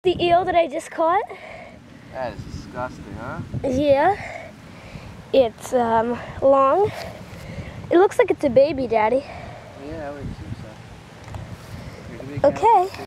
The eel that I just caught. That is disgusting, huh? Yeah. It's long. It looks like it's a baby, Daddy. Yeah, I would assume so. Okay.